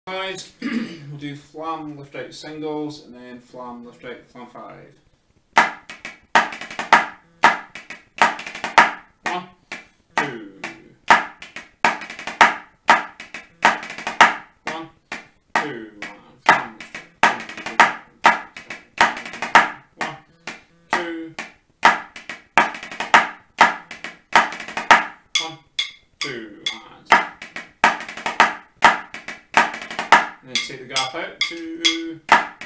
Guys, we'll do flam lift out singles and then flam lift out flam five. 1, 2. 1, 2. Flam lift out. 1, 2. 1, 2. And then take the gap out. 2.